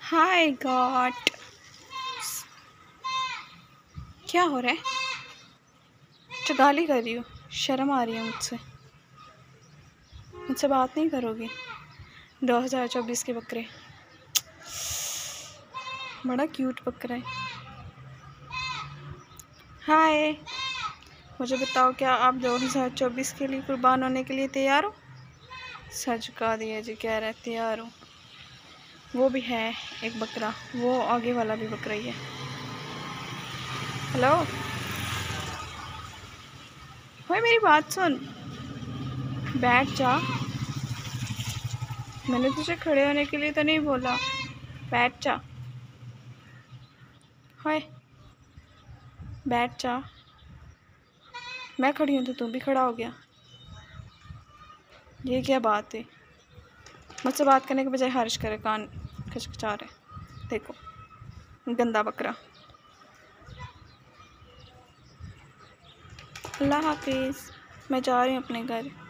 हाय God, क्या हो रहा है? तो गाली कर रही हो? शर्म आ रही है मुझसे बात नहीं करोगी? 2024 के बकरे, बड़ा क्यूट बकरा है। हाय, मुझे बताओ, क्या आप 2024 के लिए कुर्बान होने के लिए तैयार हो? सच का दिया जी, कह रहे तैयार हो। वो भी है एक बकरा, वो आगे वाला भी बकरा ही है। हेलो, भाई मेरी बात सुन, बैठ जा। मैंने तुझे खड़े होने के लिए तो नहीं बोला, बैठ जा। हाय, बैठ जा। मैं खड़ी हूँ तो तू भी खड़ा हो गया। ये क्या बात है? मुझसे बात करने के बजाय हर्ष करे, कान खचखचा रहे। देखो, गंदा बकरा। अल्लाह हाफिज़, मैं जा रही हूँ अपने घर।